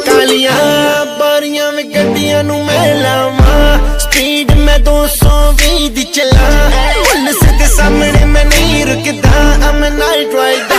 कालियां बारियां में गड्डियां नू मैं लावा, स्पीड में 220 दी चला, पुलिस दे सामने मैं नहीं रुकदा, I'm a night rider।